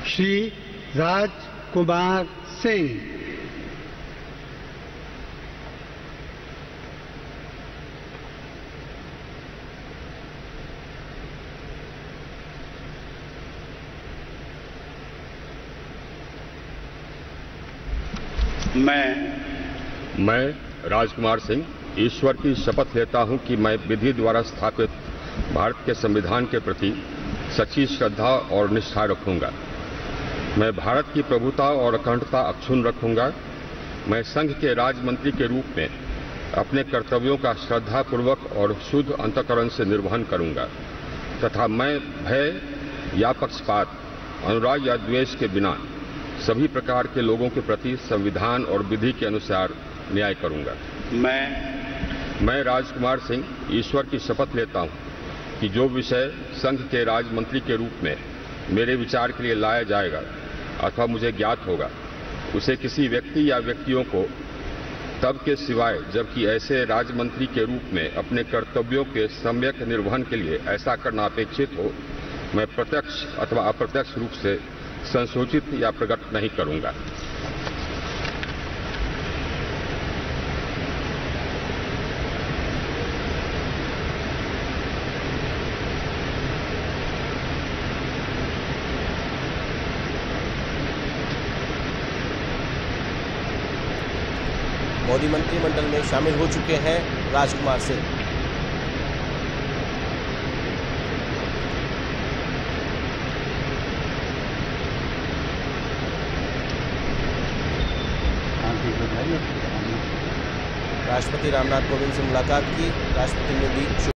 श्री राजकुमार सिंह। मैं राजकुमार सिंह ईश्वर की शपथ लेता हूं कि मैं विधि द्वारा स्थापित भारत के संविधान के प्रति सच्ची श्रद्धा और निष्ठा रखूंगा। मैं भारत की प्रभुता और अखंडता अक्षुण्ण रखूंगा। मैं संघ के राज्य मंत्री के रूप में अपने कर्तव्यों का श्रद्धापूर्वक और शुद्ध अंतःकरण से निर्वहन करूंगा तथा मैं भय या पक्षपात, अनुराग या द्वेष के बिना सभी प्रकार के लोगों के प्रति संविधान और विधि के अनुसार न्याय करूंगा। मैं राजकुमार सिंह ईश्वर की शपथ लेता हूं कि जो विषय संघ के राज्य मंत्री के रूप में मेरे विचार के लिए लाया जाएगा अथवा मुझे ज्ञात होगा, उसे किसी व्यक्ति या व्यक्तियों को तब के सिवाय जबकि ऐसे राज्य मंत्री के रूप में अपने कर्तव्यों के सम्यक निर्वहन के लिए ऐसा करना अपेक्षित हो, मैं प्रत्यक्ष अथवा अप्रत्यक्ष रूप से संसूचित या प्रकट नहीं करूंगा। मोदी मंत्रिमंडल में शामिल हो चुके हैं राजकुमार सिंह। राष्ट्रपति रामनाथ कोविंद से मुलाकात की, राष्ट्रपति ने दी